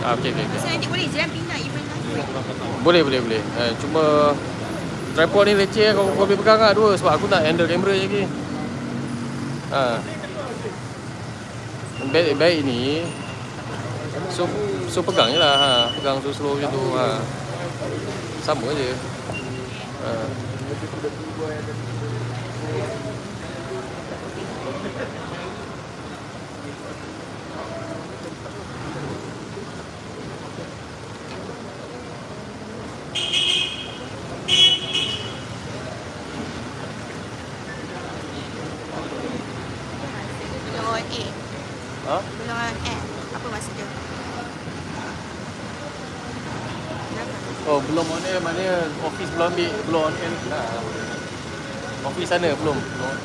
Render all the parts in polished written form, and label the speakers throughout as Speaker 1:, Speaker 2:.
Speaker 1: Okey.
Speaker 2: So nanti boleh je pindah even
Speaker 1: Boleh. Cuma tripod ni leceh kau boleh pegang lah dua sebab aku nak handle kamera je lagi. Baik ni. So pegang je lah. Pegang slow macam tu. Sama je.
Speaker 2: Belum on air. Apa maksud dia?
Speaker 1: Oh, belum on air maknanya office belum ambil, belum on air lah. Office sana belum.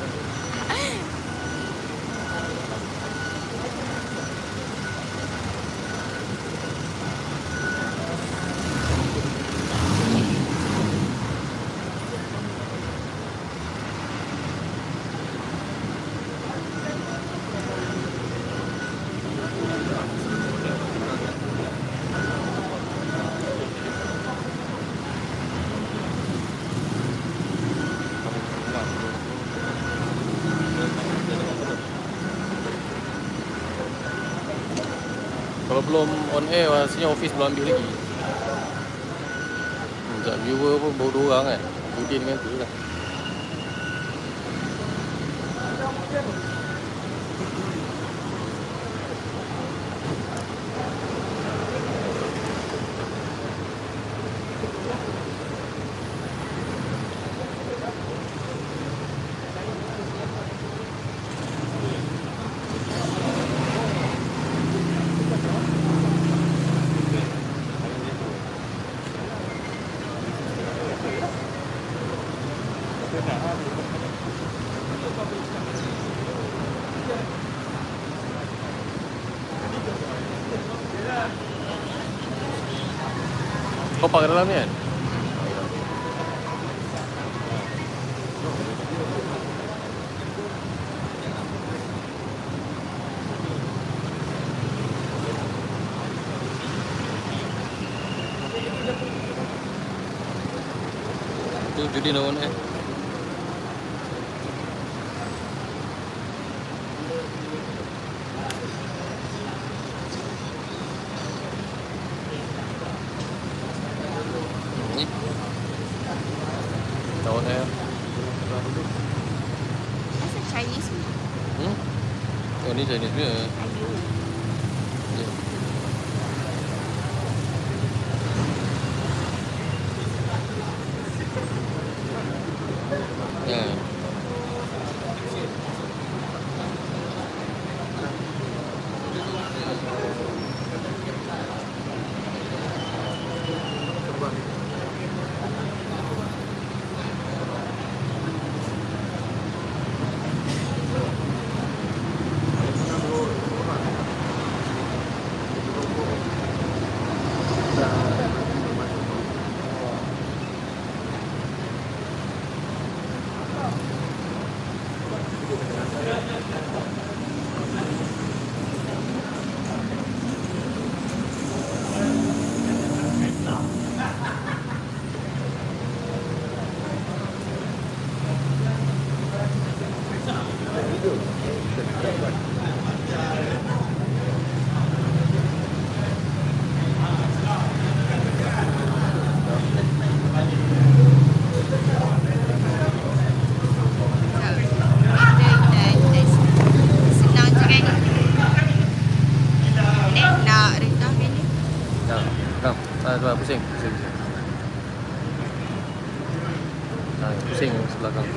Speaker 1: Kalau belum on air, rasanya office belum ambil lagi. Sekejap, viewer pun baru 2 orang kan. Udin dengan tu lah. Kau park dalam ni kan? Tu judi lawan lawan
Speaker 2: Asal Chinese ni?
Speaker 1: Oh ni Chinese punya. Pusing. Pusing sebelah kanan.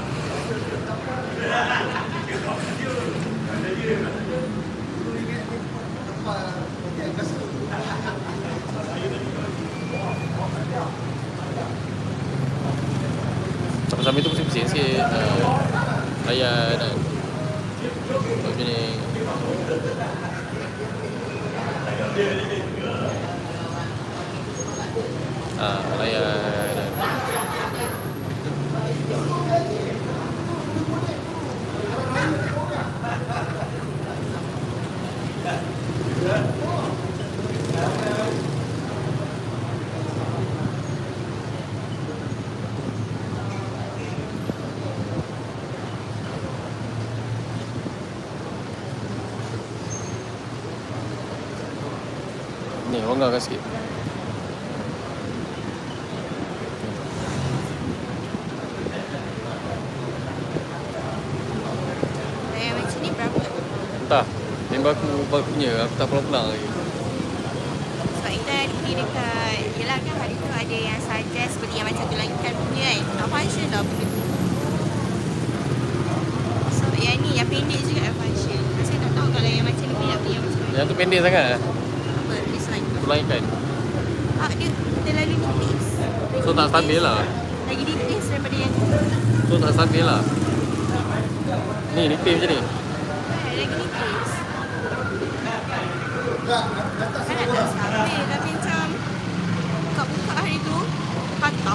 Speaker 1: Sambil tu pusing-pusing sikit. Layan dan macam ni. Layan dan Ni, longgarkan sikit.
Speaker 2: Yang macam ni berapa?
Speaker 1: Entah. Member aku baru punya. Aku tak pulang-pulang lagi.
Speaker 2: Sebab kita pergi dekat, yelah kan hari tu ada yang suggest seperti yang macam tulang ikan punya kan. Tak function lah benda tu. So yang ni, yang pendek juga yang function. Saya tak tahu kalau yang macam ni punya yang macam mana.
Speaker 1: Yang tu pendek sangat.
Speaker 2: Apa? This one.
Speaker 1: Tulang ikan.
Speaker 2: Dia terlalu nipis.
Speaker 1: So tak stabil lah.
Speaker 2: Lagi nipis daripada yang tu.
Speaker 1: So tak stabil lah. Ni nipis macam ni.
Speaker 2: Lagi nipis. Kan tak stabil. Tapi macam buka-buka hari tu patah.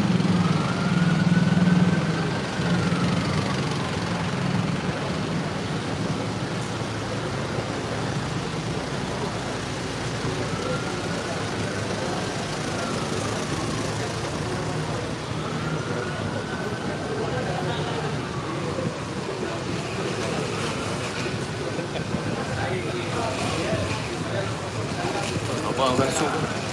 Speaker 1: Abang masuk.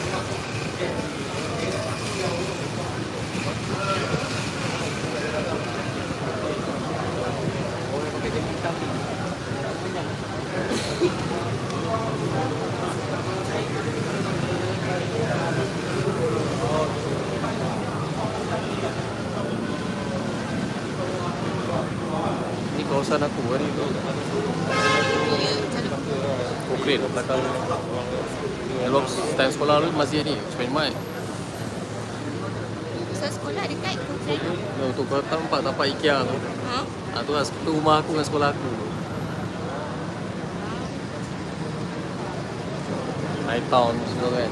Speaker 1: Ni kawasan aku hari tu. Ukraine belakang. Elok time sekolah dulu masih ni, Spain Mai.
Speaker 2: Pusat sekolah dekat Puteri tu.
Speaker 1: No, tu kau tempat IKEA tu.
Speaker 2: Ha?
Speaker 1: Tu lah tu rumah aku dengan sekolah aku. High Town semua kan.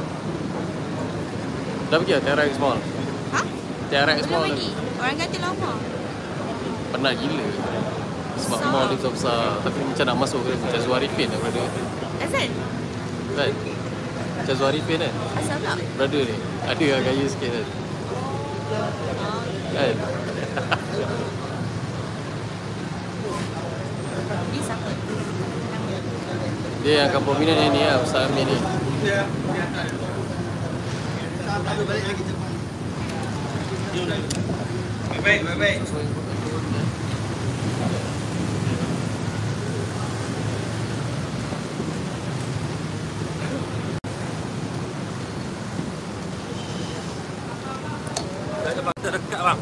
Speaker 1: Dah pergi lah TRX Mall.
Speaker 2: Ha?
Speaker 1: TRX
Speaker 2: Belum
Speaker 1: Mall
Speaker 2: lagi. Orang kata lama.
Speaker 1: penat gila. Sebab
Speaker 2: Besar.
Speaker 1: mall dia besar. Tapi macam nak masuk ke macam Zuarifin lah brother.
Speaker 2: Asal?
Speaker 1: Kan? Macam Zuarifin kan?
Speaker 2: Asal pula?
Speaker 1: Brother ni. Ada lah gaya sikit kan. Kan?
Speaker 2: Dia siapa?
Speaker 1: Dia yang akan prominent yang ni lah, Ustaz Amin ni.
Speaker 3: Baik. Dekat bang.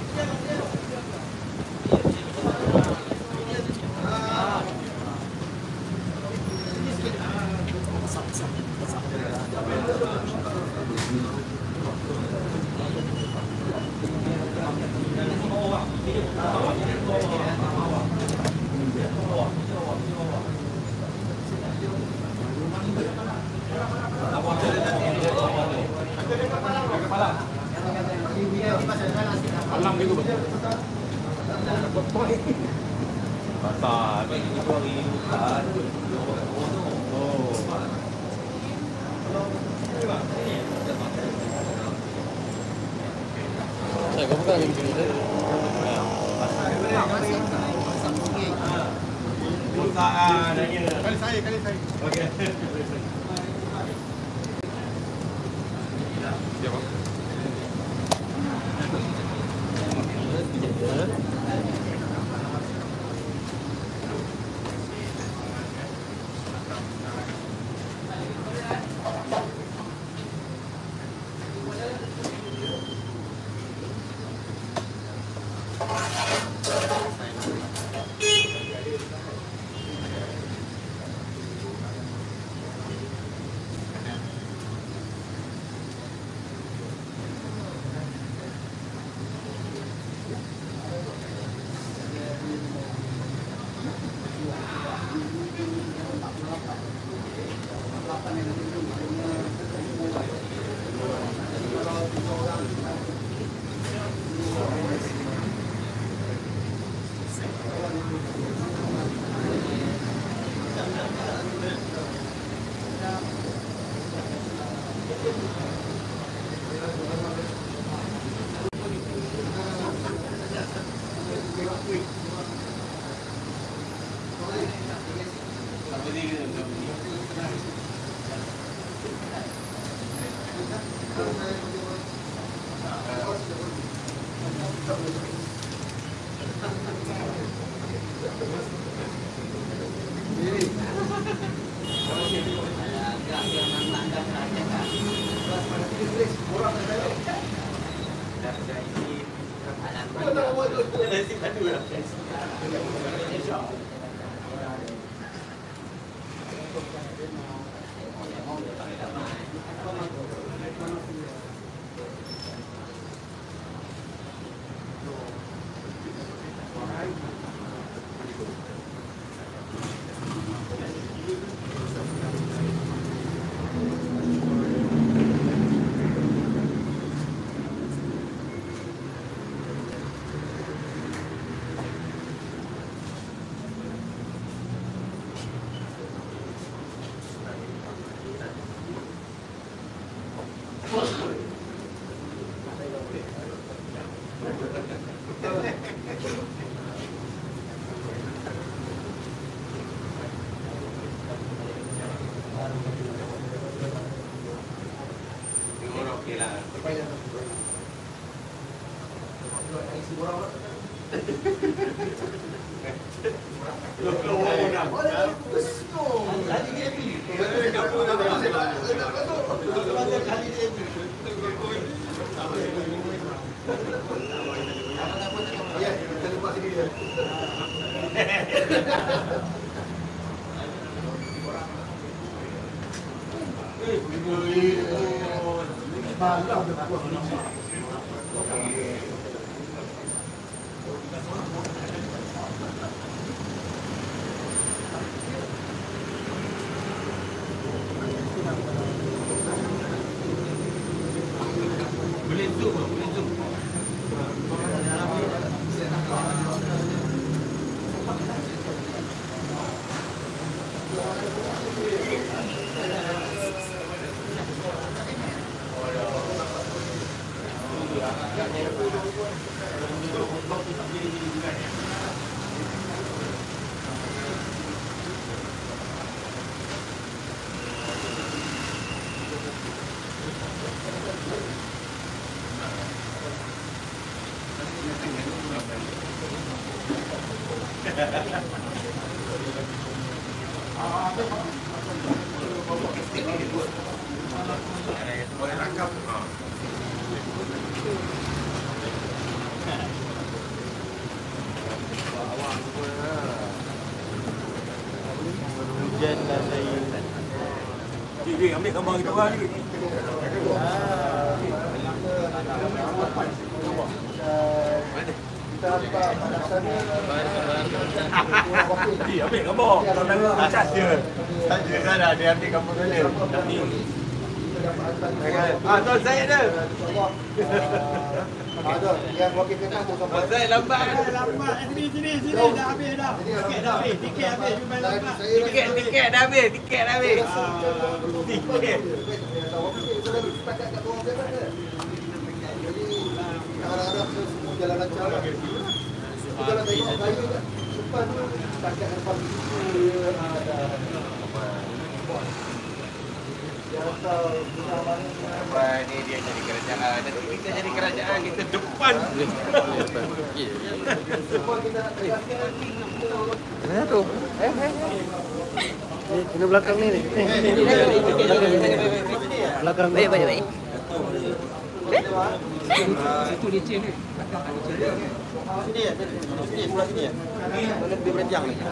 Speaker 3: Alam gitu bang. Patah, ini bagi hutan. Oh.
Speaker 1: Saya kau bukan yang begini tadi.
Speaker 3: Kali saya. Okey. Siapa? Okey lah. Boleh zoom, boleh zoom. Boleh rangkap.
Speaker 1: Hujan dan saya.
Speaker 3: Ambil gambar kita orang ni. Ambil gambar. Atas dia.
Speaker 1: Saja sana dia ambil gambar saya.
Speaker 3: Tuan Zaid ada.
Speaker 4: Ada yang wakil kena tu sampai.
Speaker 3: Zaid lambat.
Speaker 5: Sini dah habis dah. Tiket dah habis. Tiket habis jumpa lambat.
Speaker 3: Tiket dah habis. Tiket dah habis. Tiket.
Speaker 4: Pakat kat orang dia kan. Jadi harap-harap semua jalan lancar. Jalan tengok kayu kat depan tu pakat depan itu ada. Dia rasa punya mana
Speaker 3: Ni dia jadi kerajaan. Nanti kita jadi kerajaan kita depan.
Speaker 4: semua kita nak tegaskan.
Speaker 1: Mana tu? Ini belakang ni. Belakang.
Speaker 2: Baik, baik, baik.
Speaker 5: Situ leceh ni.
Speaker 4: Sini, sebelah sini ya. Boleh lebih berjang ni.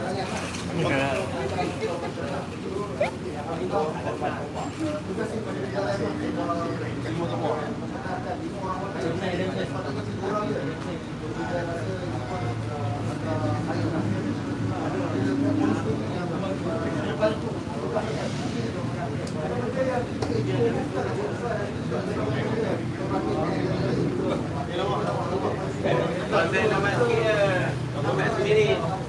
Speaker 3: Tuan Zaid lambat sikit je. Lambat sendiri.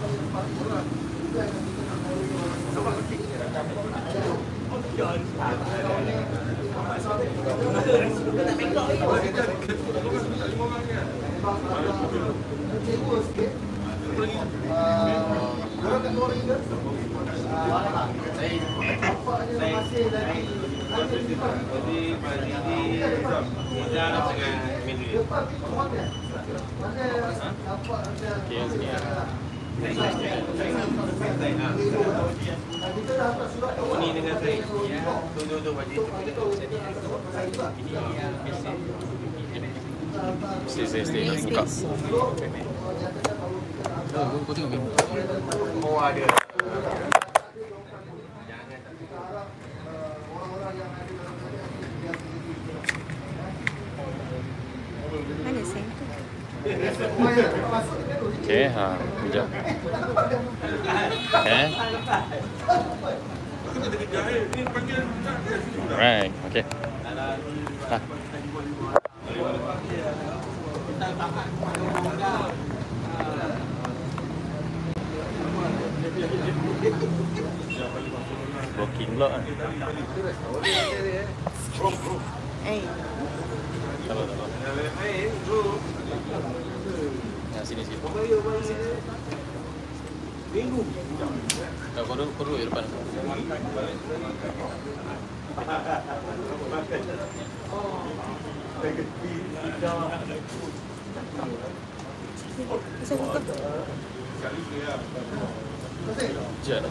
Speaker 3: Ni dengan saya. Tu baju tu.
Speaker 1: Stay.
Speaker 2: Stay.
Speaker 1: Kau tengok ni.
Speaker 3: Oh ada.
Speaker 2: Mana sen tu?
Speaker 1: Okey, sekejap. Alright, okey. Blocking pula kan. Salah. Sini. Kau duduk di depan.
Speaker 2: Bisa buka.
Speaker 1: Jangan.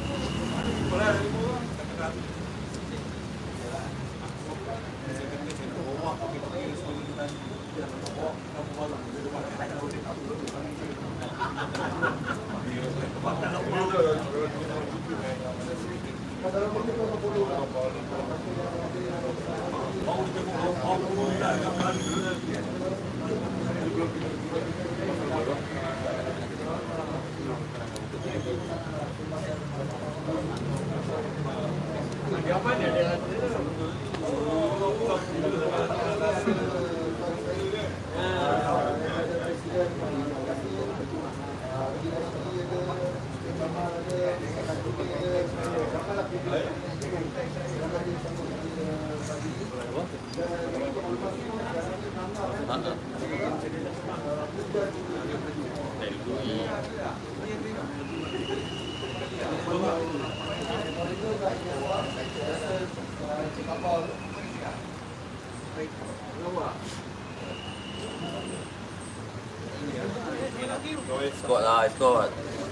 Speaker 3: Escort lah, escort.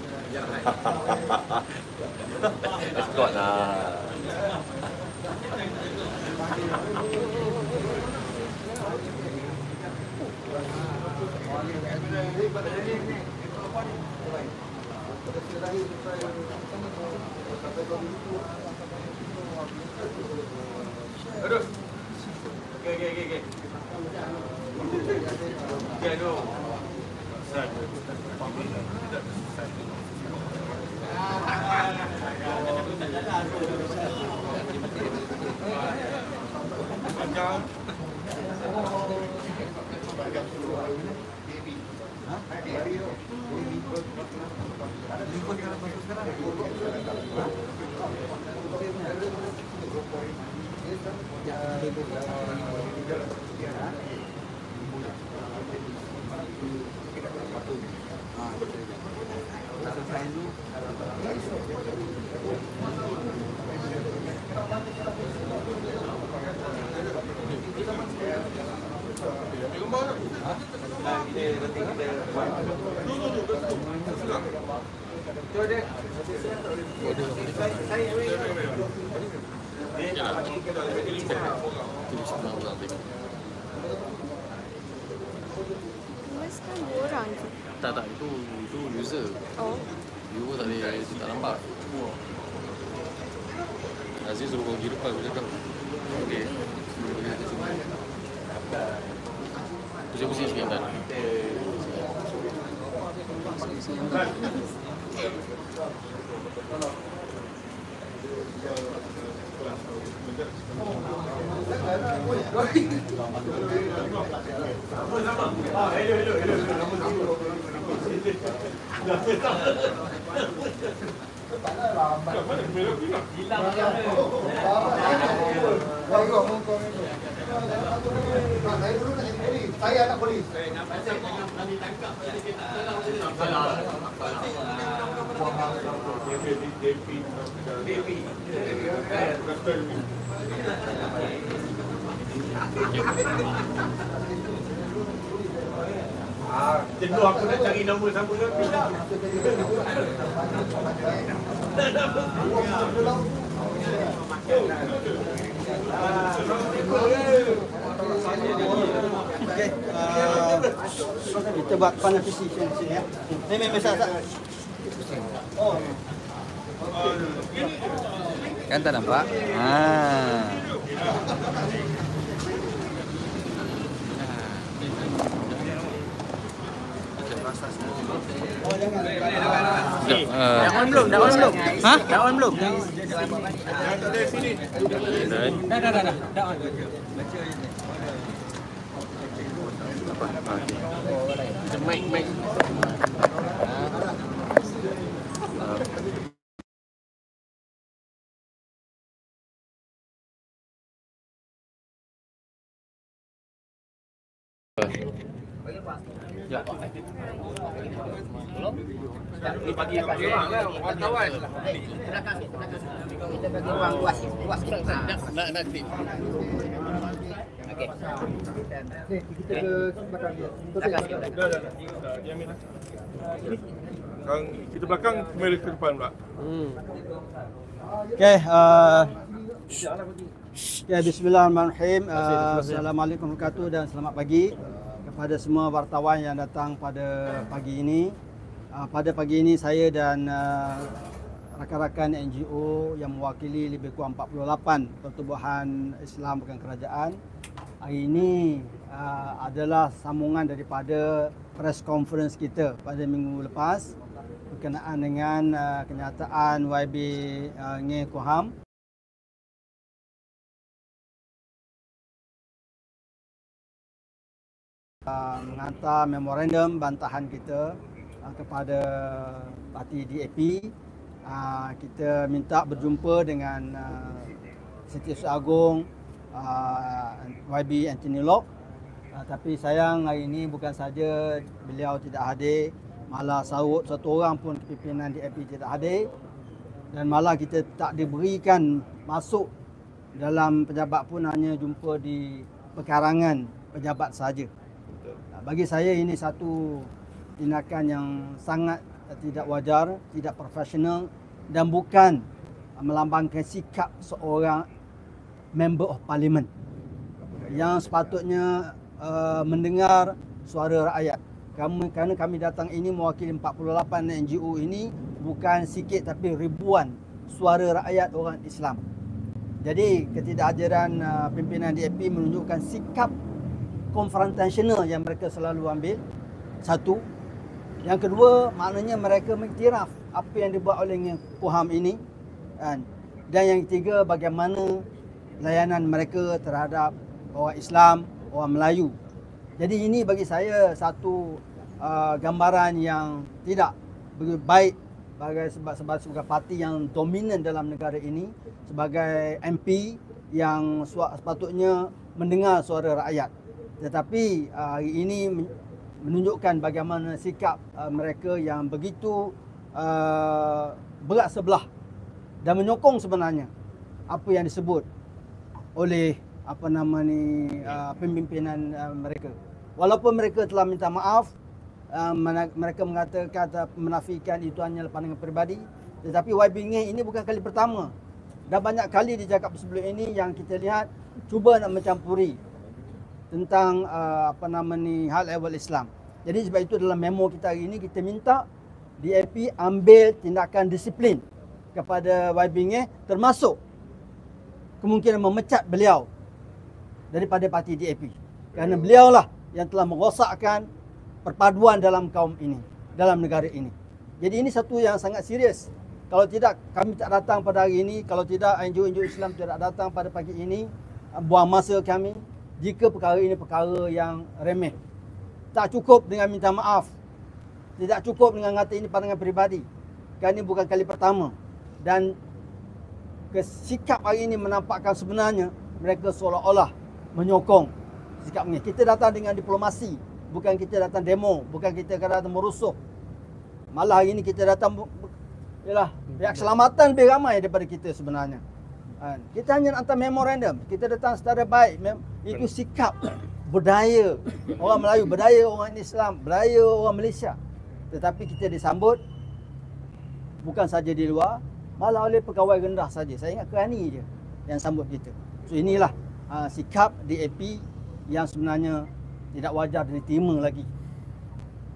Speaker 3: Escort lah. Aduh. Okey. Okey, aduh.
Speaker 2: Sekarang 2 orang je.
Speaker 1: Tak, itu user.
Speaker 2: Oh.
Speaker 1: Viewer tak boleh, tak nampak. Aziz suruh kau pergi depan, aku cakap. Okey. Pusing-pusing sikit kan?
Speaker 4: Saya anak polis.
Speaker 3: Jenuh aku nak cari nama sama lagi dah.
Speaker 5: Okey. kita buat panel PC sini ya. Ini mesaj tak? Oh.
Speaker 1: Kan tak nampak?
Speaker 5: Oh jangan.
Speaker 1: Dah on belum? Ha? Dah on belum?
Speaker 5: Dah on.
Speaker 1: Mic. Ya. Ini pagi wartawan.
Speaker 6: Kita bagi ruang luas sikit.
Speaker 1: Nak tip.
Speaker 6: Okey.
Speaker 4: Kita ke belakang dia.
Speaker 7: Sekarang kita belakang, kamera ke depan pula.
Speaker 5: Okey, bismillahirrahmanirrahim. Assalamualaikum warahmatullahi wabarakatuh dan selamat pagi kepada semua wartawan yang datang pada pagi ini. Pada pagi ini saya dan rakan-rakan NGO yang mewakili lebih kurang 48 pertubuhan Islam bukan kerajaan. Hari ini adalah sambungan daripada press conference kita pada minggu lepas berkenaan dengan kenyataan YB Nge Kuham menghantar memorandum bantahan kita kepada parti DAP. Kita minta berjumpa dengan Setiausaha Agong YB Anthony Locke. Tapi sayang hari ini bukan saja beliau tidak hadir, malah satu orang pun pimpinan DAP tidak hadir, dan malah kita tak diberikan masuk dalam pejabat pun hanya jumpa di pekarangan pejabat saja. Bagi saya ini satu tindakan yang sangat tidak wajar, tidak profesional dan bukan melambangkan sikap seorang member of parliament yang sepatutnya mendengar suara rakyat. Kerana kami datang ini mewakili 48 NGO ini bukan sikit tapi ribuan suara rakyat orang Islam. Jadi ketidakhadiran pimpinan DAP menunjukkan sikap konfrontasional yang mereka selalu ambil. Satu. Yang kedua, maknanya mereka mengiktiraf apa yang dibuat oleh Nge Kuham ini. Dan yang ketiga, bagaimana layanan mereka terhadap orang Islam, orang Melayu. Jadi ini bagi saya satu gambaran yang tidak baik sebagai parti yang dominan dalam negara ini, sebagai MP yang sepatutnya mendengar suara rakyat. Tetapi hari ini menunjukkan bagaimana sikap mereka yang begitu berat sebelah dan menyokong sebenarnya apa yang disebut oleh pimpinan mereka. Walaupun mereka telah minta maaf, mereka mengatakan menafikan itu hanya pandangan peribadi, tetapi YB Nge ini bukan kali pertama. Dah banyak kali dicakap sebelum ini yang kita lihat cuba nak mencampuri tentang hal ehwal Islam. Jadi sebab itu dalam memo kita hari ini kita minta DAP ambil tindakan disiplin kepada YB Nge, termasuk kemungkinan memecat beliau daripada parti DAP. Kerana beliaulah yang telah merosakkan perpaduan dalam kaum ini, dalam negara ini. Jadi ini satu yang sangat serius. Kalau tidak kami tak datang pada hari ini, kalau tidak NGO Islam tidak datang pada pagi ini, buang masa kami. Jika perkara ini perkara yang remeh, tak cukup dengan minta maaf, tidak cukup dengan kata ini pandangan peribadi. Kerana ini bukan kali pertama. Dan sikap hari ini menampakkan sebenarnya mereka seolah-olah menyokong sikap ini. Kita datang dengan diplomasi, bukan kita datang demo, bukan kita datang merusuh. Malah hari ini kita datang, pihak keselamatan lebih ramai daripada kita sebenarnya. Kita hanya hantar memorandum, kita datang secara baik. Itu sikap budaya orang Melayu, budaya orang Islam, budaya orang Malaysia. Tetapi kita disambut bukan saja di luar, malah oleh pegawai rendah saja. Saya ingat Kerani je yang sambut kita. So inilah sikap DAP yang sebenarnya tidak wajar diterima lagi.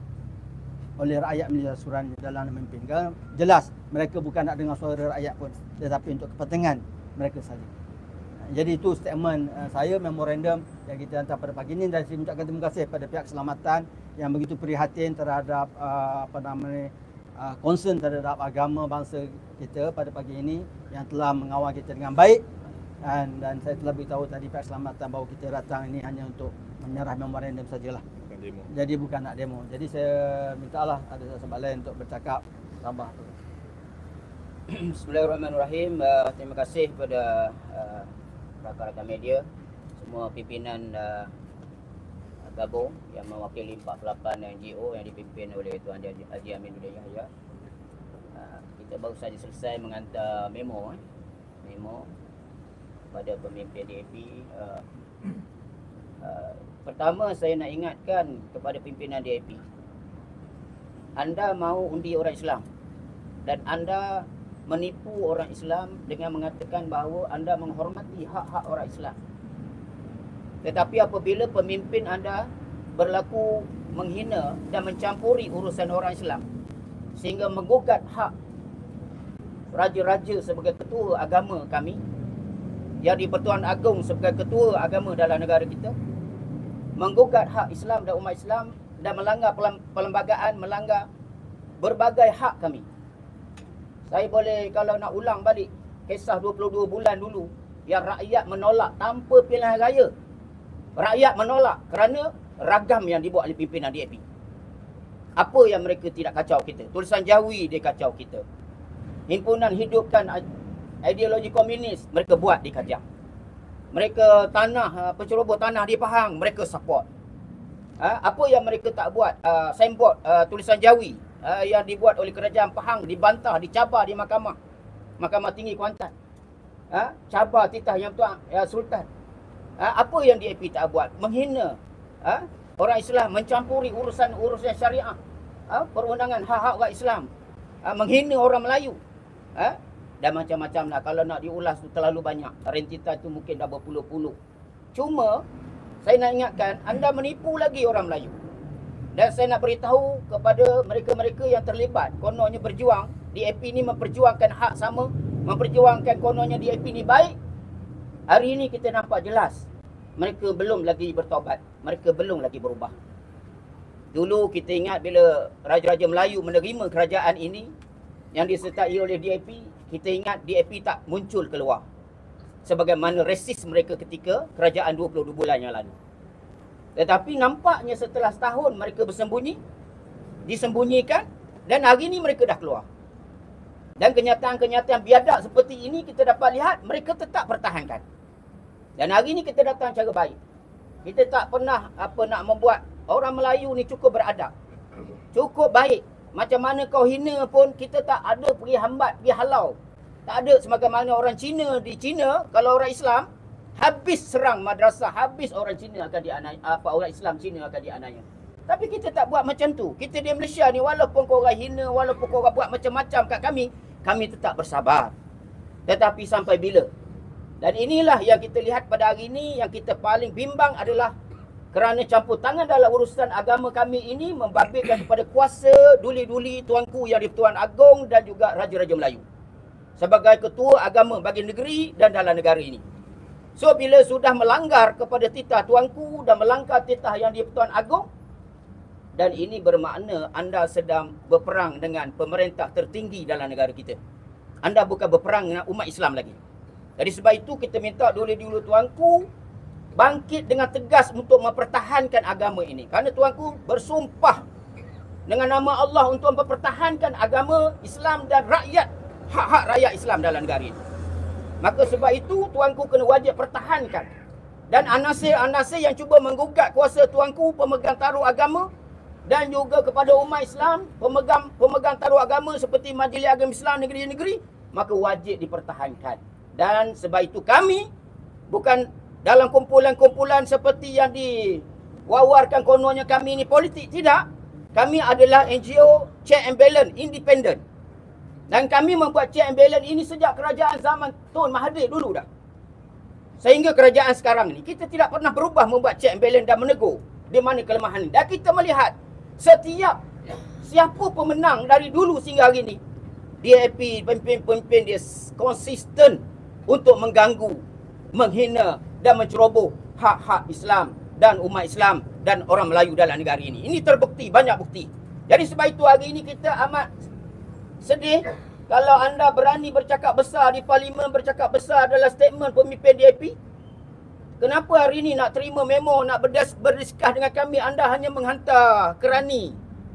Speaker 5: oleh rakyat Malaysia Suran dalam memimpin. Jelas mereka bukan nak dengar suara rakyat pun, tetapi untuk kepentingan mereka saja. Jadi itu statement saya, memorandum yang kita hantar pada pagi ini, dan saya ucapkan terima kasih pada pihak keselamatan yang begitu prihatin terhadap concern terhadap agama bangsa kita pada pagi ini, yang telah mengawal kita dengan baik. Dan saya telah beritahu tadi pihak keselamatan bahawa kita datang ini hanya untuk menyerah memorandum sajalah.
Speaker 7: Bukan demo.
Speaker 5: Jadi bukan nak demo. Jadi saya mintalah ada sebab lain untuk bercakap tambah.
Speaker 6: Bismillahirrahmanirrahim. Terima kasih kepada rakan-rakan media, semua pimpinan gabung yang mewakili 48 NGO yang dipimpin oleh Tuan Haji Aminuddin Yahya. Kita baru saja selesai mengantar memo kepada pemimpin DAP. Pertama, saya nak ingatkan kepada pimpinan DAP, anda mahu undi orang Islam dan anda menipu orang Islam dengan mengatakan bahawa anda menghormati hak-hak orang Islam. Tetapi apabila pemimpin anda berlaku menghina dan mencampuri urusan orang Islam sehingga menggugat hak raja-raja sebagai ketua agama kami, yang di-Pertuan Agong sebagai ketua agama dalam negara kita, menggugat hak Islam dan umat Islam dan melanggar perlembagaan, melanggar berbagai hak kami. Saya boleh, kalau nak ulang balik kisah 22 bulan dulu yang rakyat menolak tanpa pilihan raya. Rakyat menolak kerana ragam yang dibuat oleh pimpinan DAP. Apa yang mereka tidak kacau kita? Tulisan Jawi dia kacau kita. Himpunan Hidupkan Ideologi Komunis mereka buat di Kajang. Mereka penceroboh tanah di Pahang mereka support. Apa yang mereka tak buat? Signboard tulisan Jawi yang dibuat oleh kerajaan Pahang dibantah, dicabar di Mahkamah Tinggi Kuantan. Cabar titah yang tuan Sultan. Apa yang DAP tak buat? Menghina orang Islam, mencampuri urusan syariah, perundangan hak-hak orang Islam, menghina orang Melayu, dan macam-macam lah. Kalau nak diulas tu terlalu banyak. Rentitan tu mungkin dah berpuluh-puluh. Cuma saya nak ingatkan, anda menipu lagi orang Melayu. Dan saya nak beritahu kepada mereka-mereka yang terlibat, kononnya berjuang, DAP ni memperjuangkan hak sama, memperjuangkan kononnya DAP ni baik. Hari ini kita nampak jelas, mereka belum lagi bertaubat, mereka belum lagi berubah. Dulu kita ingat bila Raja-Raja Melayu menerima kerajaan ini yang disertai oleh DAP, kita ingat DAP tak muncul keluar sebagaimana resis mereka ketika kerajaan 22 bulan yang lalu. Tetapi nampaknya setelah setahun mereka bersembunyi, disembunyikan, dan hari ini mereka dah keluar. Dan kenyataan-kenyataan biadab seperti ini kita dapat lihat mereka tetap pertahankan. Dan hari ini kita datang cara baik. Kita tak pernah nak membuat orang Melayu ni cukup beradab, cukup baik. Macam mana kau hina pun kita tak ada pergi hambat, pergi halau. Tak ada sebagaimana orang Cina di Cina, kalau orang Islam habis serang madrasah, habis orang Cina akan dianiaya, orang Islam Cina akan dianiaya. Tapi kita tak buat macam tu. Kita di Malaysia ni walaupun kau orang hina, walaupun kau orang buat macam-macam kat kami tetap bersabar. Tetapi sampai bila? Dan inilah yang kita lihat pada hari ini, yang kita paling bimbang adalah kerana campur tangan dalam urusan agama kami ini membabitkan kepada kuasa duli-duli tuanku yang di-Pertuan Agong dan juga Raja-Raja Melayu sebagai ketua agama bagi negeri dan dalam negara ini. So bila sudah melanggar kepada titah tuanku dan melanggar titah yang di-Pertuan Agong, dan ini bermakna anda sedang berperang dengan pemerintah tertinggi dalam negara kita. Anda bukan berperang dengan umat Islam lagi. Jadi sebab itu kita minta dulu-dulu tuanku bangkit dengan tegas untuk mempertahankan agama ini. Kerana tuanku bersumpah dengan nama Allah untuk mempertahankan agama Islam dan rakyat, hak-hak rakyat Islam dalam negara ini. Maka sebab itu tuanku kena wajib pertahankan. Dan anasir-anasir yang cuba menggugat kuasa tuanku, pemegang taruh agama, dan juga kepada umat Islam, pemegang taruh agama seperti Majlis Agama Islam negeri-negeri, maka wajib dipertahankan. Dan sebab itu kami bukan dalam kumpulan-kumpulan seperti yang diwawarkan kononnya kami ini politik. Tidak. Kami adalah NGO check and balance, independent. Dan kami membuat check and balance ini sejak kerajaan zaman Tun Mahathir dulu dah. Sehingga kerajaan sekarang ni, kita tidak pernah berubah membuat check and balance dan menegur di mana kelemahan ini. Dan kita melihat setiap siapa pemenang dari dulu sehingga hari ini? DAP, pemimpin-pemimpin dia konsisten untuk mengganggu, menghina dan menceroboh hak-hak Islam dan umat Islam dan orang Melayu dalam negara ini. Ini terbukti, banyak bukti. Jadi sebab itu hari ini kita amat sedih kalau anda berani bercakap besar di parlimen, bercakap besar dalam statement pemimpin DAP. Kenapa hari ini nak terima memo, nak berdiskus dengan kami, anda hanya menghantar kerani?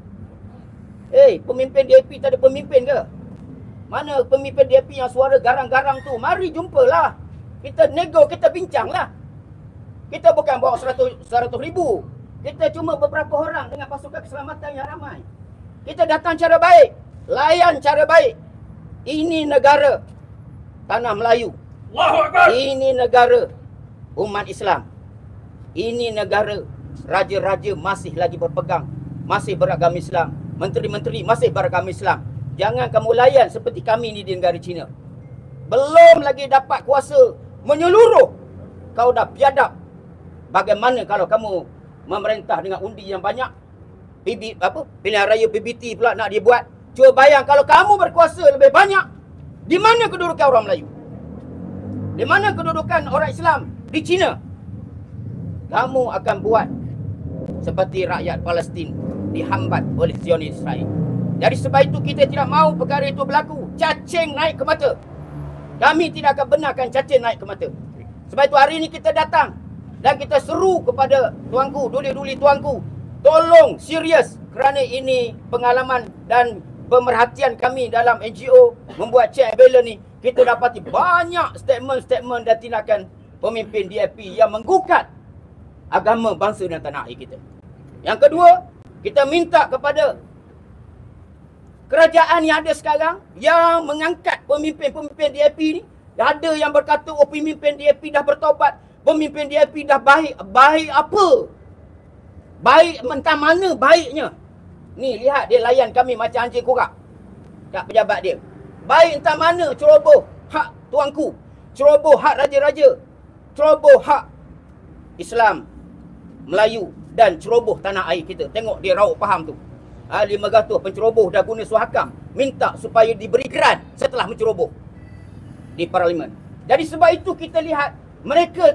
Speaker 6: Pemimpin DAP tak ada pemimpin ke? Mana pemimpin DAP yang suara garang-garang tu? Mari jumpalah. Kita nego, kita bincanglah. Kita bukan bawa 100 ribu. Kita cuma beberapa orang dengan pasukan keselamatan yang ramai. Kita datang cara baik. Layan cara baik. Ini negara tanah Melayu. Ini negara umat Islam. Ini negara raja-raja masih lagi berpegang, masih beragama Islam. Menteri-menteri masih beragama Islam. Jangan kamu layan seperti kami ni di negara China. Belum lagi dapat kuasa menyeluruh, kau dah biadab. Bagaimana kalau kamu memerintah dengan undi yang banyak? Pilihan raya PBT pula nak dibuat. Cuba bayang kalau kamu berkuasa lebih banyak, di mana kedudukan orang Melayu? Di mana kedudukan orang Islam di China? Kamu akan buat seperti rakyat Palestin dihambat oleh Zionis Israel. Jadi sebab itu kita tidak mahu perkara itu berlaku. Cacing naik ke mata. Kami tidak akan benarkan cacing naik ke mata. Sebab itu hari ini kita datang dan kita seru kepada tuanku, duli-duli tuanku, tolong serius kerana ini pengalaman dan pemerhatian kami dalam NGO membuat check and balance ni. Kita dapati banyak statement-statement dan tindakan pemimpin DAP yang menggugat agama bangsa dan tanah air kita. Yang kedua, kita minta kepada kerajaan yang ada sekarang yang mengangkat pemimpin-pemimpin DAP ni. Ada yang berkata, oh pemimpin DAP dah bertaubat, pemimpin DAP dah baik. Baik apa? Baik entah mana baiknya. Ni lihat dia layan kami macam anjing kurak kat pejabat dia. Baik entah mana ceroboh hak tuanku, ceroboh hak raja-raja, ceroboh hak Islam, Melayu dan ceroboh tanah air kita. Tengok dia rauk faham tu. Ahli Megatuh penceroboh dah guna suhakam, minta supaya diberi geran setelah menceroboh di parlimen. Jadi sebab itu kita lihat mereka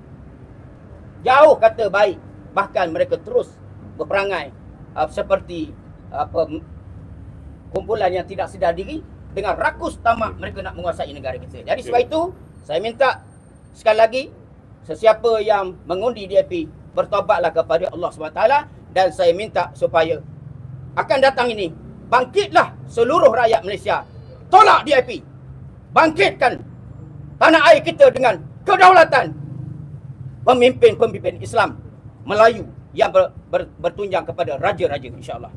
Speaker 6: jauh kata baik, bahkan mereka terus berperangai seperti kumpulan yang tidak sedar diri. Dengan rakus tamak mereka nak menguasai negara kita. Jadi sebab itu saya minta sekali lagi, sesiapa yang mengundi DAP, bertaubatlah kepada Allah SWT. Dan saya minta supaya akan datang ini, bangkitlah seluruh rakyat Malaysia. Tolak DAP. Bangkitkan tanah air kita dengan kedaulatan pemimpin-pemimpin Islam Melayu yang bertunjang kepada raja-raja, insya-Allah.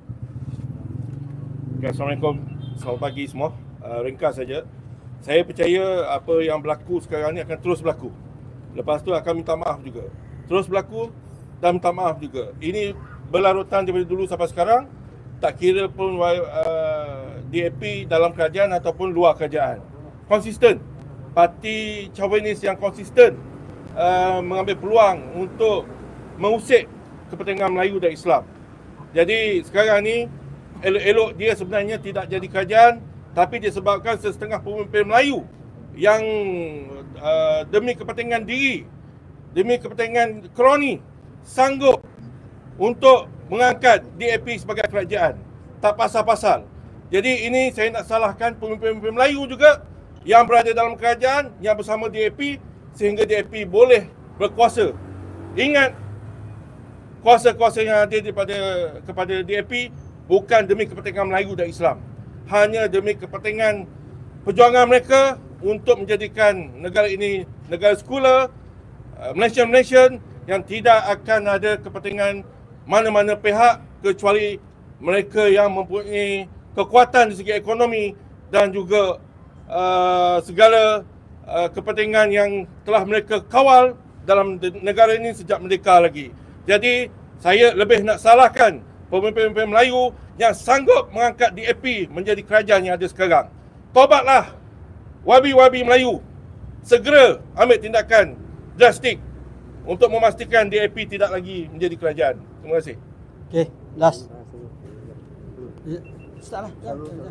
Speaker 7: Okay, Assalamualaikum. Selamat pagi semua. Ringkas saja. Saya percaya apa yang berlaku sekarang ni akan terus berlaku. Lepas tu akan minta maaf juga. Terus berlaku dan minta maaf juga. Ini berlarutan daripada dulu sampai sekarang. Tak kira pun DAP dalam kerajaan ataupun luar kerajaan. Konsisten. Parti Chauvinis yang konsisten mengambil peluang untuk mengusik kepentingan Melayu dan Islam. Jadi sekarang ni elok-elok dia sebenarnya tidak jadi kerajaan, tapi disebabkan setengah pemimpin Melayu yang demi kepentingan diri, demi kepentingan kroni sanggup untuk mengangkat DAP sebagai kerajaan. Tak pasal-pasal. Jadi ini saya nak salahkan pemimpin-pemimpin Melayu juga yang berada dalam kerajaan yang bersama DAP sehingga DAP boleh berkuasa. Ingat, kuasa-kuasa yang ada kepada DAP bukan demi kepentingan Melayu dan Islam. Hanya demi kepentingan perjuangan mereka untuk menjadikan negara ini negara sekular, Malaysian yang tidak akan ada kepentingan mana-mana pihak kecuali mereka yang mempunyai kekuatan dari segi ekonomi dan juga segala kepentingan yang telah mereka kawal dalam negara ini sejak merdeka lagi. Jadi saya lebih nak salahkan pemimpin-pemimpin Melayu yang sanggup mengangkat DAP menjadi kerajaan yang ada sekarang. Taubatlah wabi-wabi Melayu. Segera ambil tindakan drastik untuk memastikan DAP tidak lagi menjadi kerajaan. Terima kasih.
Speaker 5: Okey, last. Ustaz lah.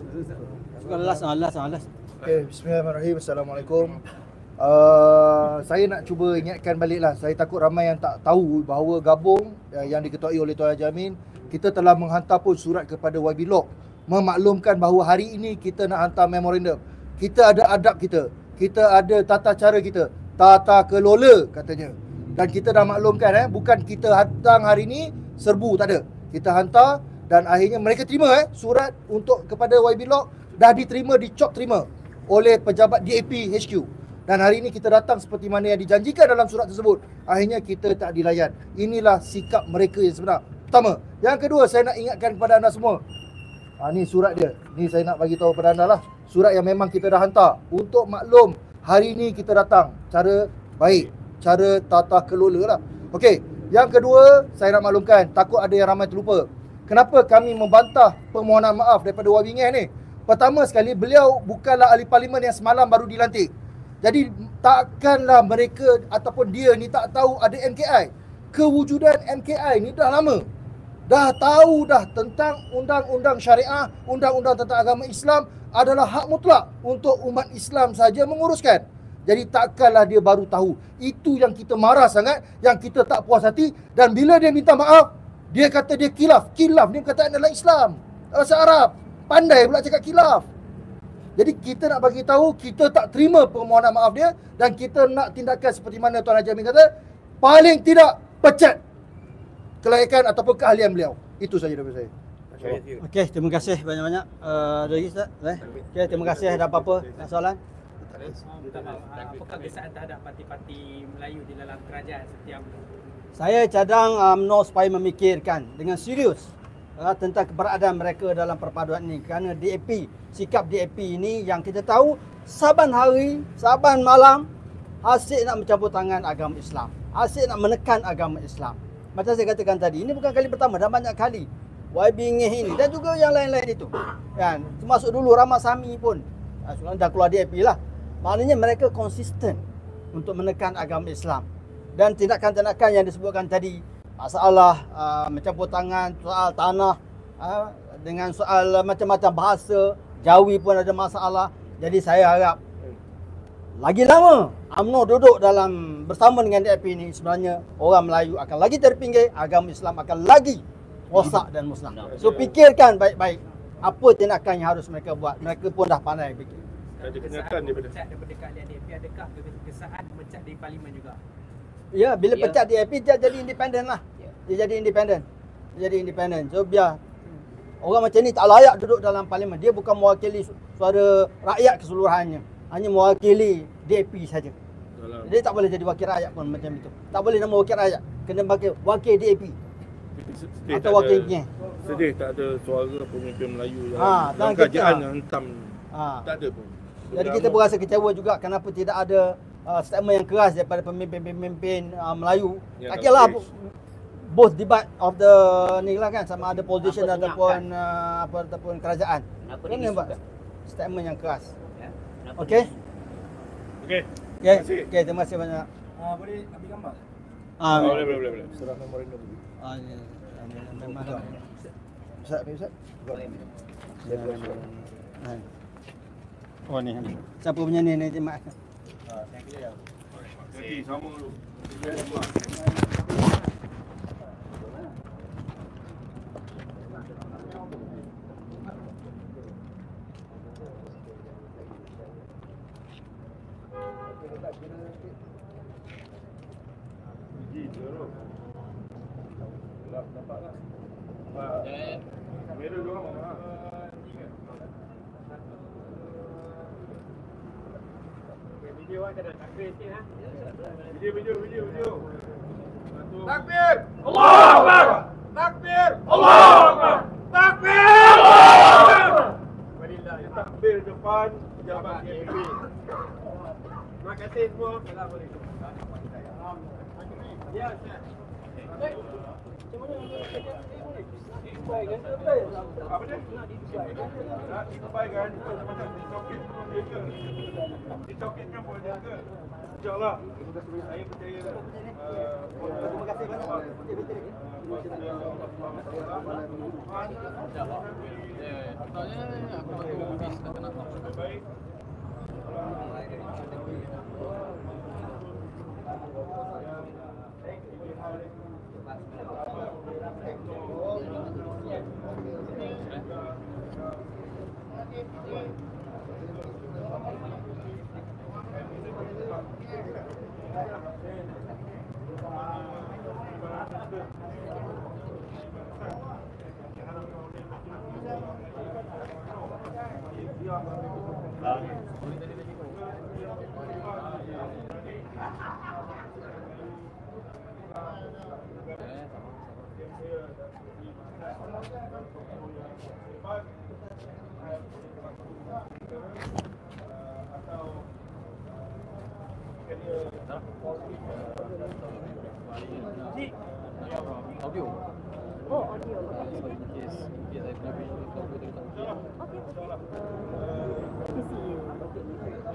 Speaker 5: Last.
Speaker 4: Okay, bismillahirrahmanirrahim. Assalamualaikum. Saya nak cuba ingatkan baliklah. Saya takut ramai yang tak tahu bahawa gabung yang diketuai oleh Tuan Haji Amin, kita telah menghantar pun surat kepada YB Lok memaklumkan bahawa hari ini kita nak hantar memorandum. Kita ada adab kita. Kita ada tata cara kita. Tata kelola katanya. Dan kita dah maklumkan bukan kita hantar hari ini serbu, tak ada. Kita hantar dan akhirnya mereka terima surat untuk kepada YB Lok dah diterima, dicop terima oleh pejabat DAP HQ. Dan hari ini kita datang seperti mana yang dijanjikan dalam surat tersebut. Akhirnya kita tak dilayan. Inilah sikap mereka yang sebenar. Pertama. Yang kedua, saya nak ingatkan kepada anda semua. Ni surat dia. Ni saya nak bagi tahu kepada anda lah. Surat yang memang kita dah hantar. Untuk maklum, hari ini kita datang. Cara baik. Cara tata kelola lah. Okey. Yang kedua, saya nak maklumkan. Takut ada yang ramai terlupa. Kenapa kami membantah permohonan maaf daripada YB Ngeh ni? Pertama sekali, beliau bukanlah ahli parlimen yang semalam baru dilantik. Jadi takkanlah mereka ataupun dia ni tak tahu ada MKI. Kewujudan MKI ni dah lama. Dah tahu dah tentang undang-undang syariah, undang-undang tentang agama Islam adalah hak mutlak untuk umat Islam saja menguruskan. Jadi takkanlah dia baru tahu. Itu yang kita marah sangat, yang kita tak puas hati. Dan bila dia minta maaf, dia kata dia khilaf. Khilaf ni perkataan dalam Islam, bahasa Arab. Pandai pula cakap khilaf. Jadi kita nak bagi tahu kita tak terima permohonan maaf dia dan kita nak tindakan seperti mana Tuan Haji Amin kata, paling tidak pecat kelayakan ataupun keahlian beliau. Itu saja daripada saya.
Speaker 5: Okey, terima kasih banyak-banyak. Ada lagi Ustaz? Okey, terima kasih. Ada apa-apa soalan?
Speaker 8: Apakah kesaan terhadap parti-parti Melayu di dalam kerajaan setiap?
Speaker 5: Saya cadang UMNO supaya memikirkan dengan serius tentang keberadaan mereka dalam perpaduan ini. Kerana DAP, sikap DAP ini yang kita tahu saban hari, saban malam asyik nak mencampur tangan agama Islam. Asyik nak menekan agama Islam. Macam saya katakan tadi, ini bukan kali pertama, dah banyak kali. YB Ngeh ini dan juga yang lain-lain itu. Kan? Termasuk dulu Ramasami pun. Sekarang dah keluar DAP lah. Maknanya mereka konsisten untuk menekan agama Islam. Dan tindakan-tindakan yang disebutkan tadi, masalah mencampur tangan, soal tanah, dengan soal macam-macam bahasa, Jawi pun ada masalah. Jadi saya harap lagi lama UMNO duduk dalam bersama dengan DAP ini, sebenarnya orang Melayu akan lagi terpinggir, agama Islam akan lagi rosak dan musnah. So fikirkan baik-baik apa tindakan yang harus mereka buat. Mereka pun dah pandai fikir.
Speaker 7: Ada kenyataan daripada
Speaker 8: keahlian DAP, adakah kesaan memecat di parlimen juga?
Speaker 5: Ya, bila pecat DAP dia jadi independen lah. Dia jadi independen. Dia jadi independen. So biar orang macam ni tak layak duduk dalam parlimen. Dia bukan mewakili suara rakyat keseluruhannya. Hanya mewakili DAP saja. Dia tak boleh jadi wakil rakyat pun macam itu. Tak boleh nama wakil rakyat. Kena wakil DAP. Atau wakil Ngeh.
Speaker 7: Sedih tak ada suara pemimpin Melayu dalam kajian yang hentam. Tak ada pun.
Speaker 5: Jadi kita berasa kecewa juga kenapa tidak ada statement yang keras daripada pemimpin-pemimpin Melayu. Tak kira lah both debate of the ni lah kan, sama ada position ataupun ataupun kerajaan. Kena buat statement yang keras. Okey. Okey. Okey, terima kasih banyak.
Speaker 3: Boleh ambil gambar?
Speaker 7: Boleh.
Speaker 4: Surah memorandum.
Speaker 5: Memang.
Speaker 4: Ustaz, Ustaz.
Speaker 5: Oh ni. Siapa punya ni Mak?
Speaker 7: Jadi sama dulu.
Speaker 3: Dapat lah.
Speaker 7: Merah dua orang.
Speaker 8: Video kan kena takbir sikit ha.
Speaker 7: Video.
Speaker 3: Takbir! Allahu Akbar! Takbir! Allahu Akbar! Takbir! Allahu Akbar!
Speaker 7: Takbir depan pejabat DAP.
Speaker 8: Terima kasih semua. Assalamualaikum. Ya, Ustaz.
Speaker 7: Apa dia? Nak dibaikan macam dicokit dia. Dicokitkan pun dia ke? InsyaAllah. Saya percaya.
Speaker 5: Terima kasih banyak.
Speaker 1: Tanya aku bagi habis tak kena. Audio.
Speaker 9: Oh, audio.
Speaker 1: In case I play video, kau boleh tak?
Speaker 9: Okay, okay. Let me see.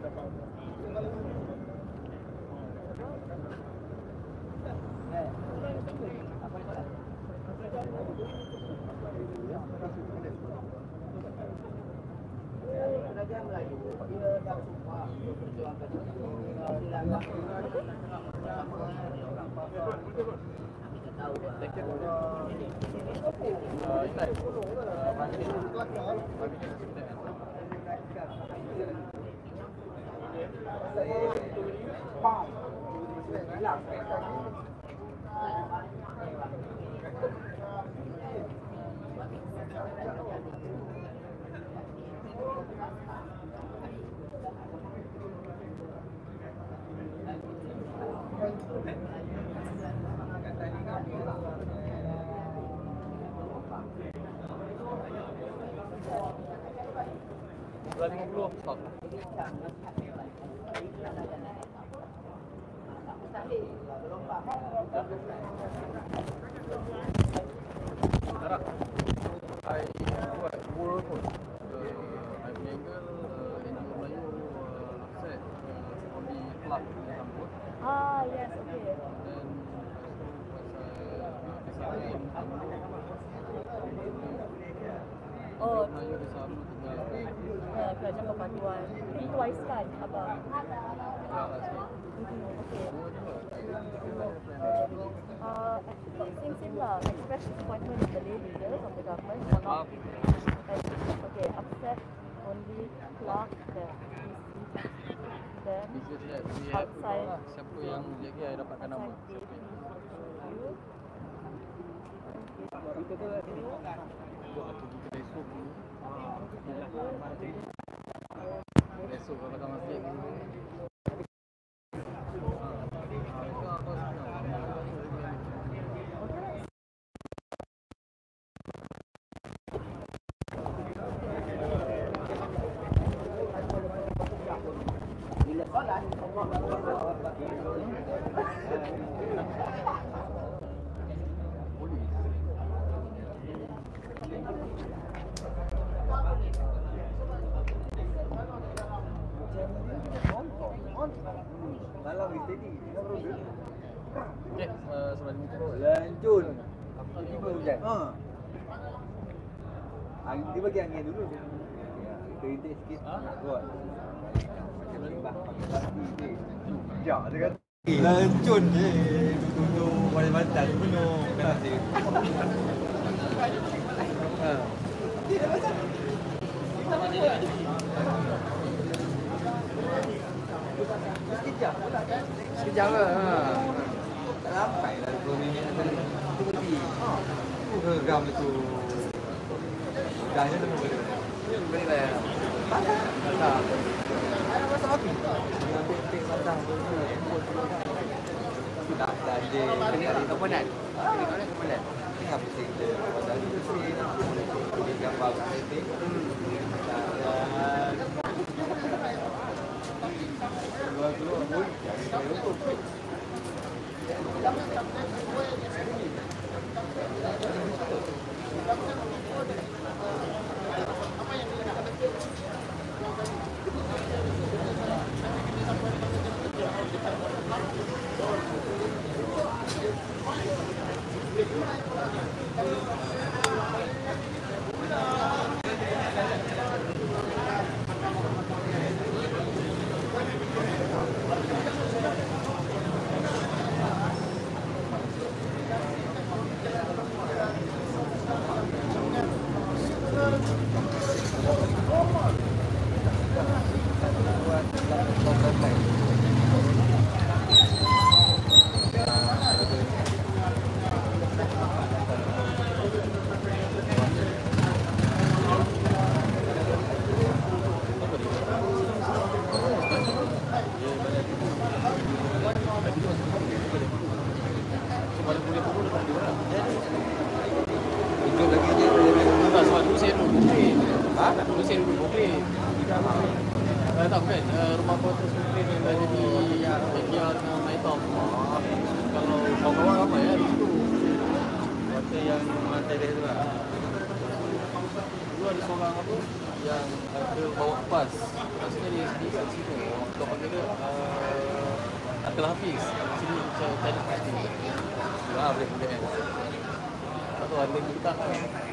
Speaker 6: Kerajaan Melayu dia dah sumpah memperjuangkan kita tahu
Speaker 1: Berapa 50 stop. Darah. I buat bur pun. I menyanggel NGO Melayu set only club yang sambut.
Speaker 9: Ah, yes, okay.
Speaker 1: Dan pasal
Speaker 9: Oh,
Speaker 1: Melayu di sana tinggal
Speaker 9: kerajaan perpaduan. Ini twice kan, abang? Actually, same lah. Express disappointment with the lay leaders of the government for not upset only Clark that then outside.
Speaker 1: Siapa yang lagi I dapatkan nama. Siapa yang besok dulu. Besok kalau datang masjid.
Speaker 6: bila solat
Speaker 3: Malam kita ni,
Speaker 1: Okey, sebab ni
Speaker 3: lanjut. Tiba hujan. Dia bagi angin dulu. Kita intik sikit. Buat. Sekejap dia kata. Lancun je. Duduk pada bantal penuh. Kena dia. Sekejap lah. Tak sampai lah 20 minit. Itu berhenti. Geram itu. Hudahnya tu boleh. Boleh lah. Patah. Ada masak api. Ambil pek batang tu. Tak ada. Kemudian. Kemudian. Tengah pusing je. Pasal tu pusing. Boleh gambar pek. Keluar-keluar pun cari untuk.
Speaker 1: Tak, sebab dulu saya duduk bukit. Dulu saya duduk bukit. Tak bukan, rumah quarters bukit yang dah jadi backyard dengan night off. Kalau kawan-kawan ramai di situ.
Speaker 3: Hotel yang lantai dia tu lah.
Speaker 1: Dulu ada seorang apa yang ada bawa pas. Maksudnya dia sendiri kat situ. Kita panggil dia Atal Hafiz. Sini cari pasti.
Speaker 3: Ah, boleh boleh.
Speaker 1: Tak tahu ada yang kita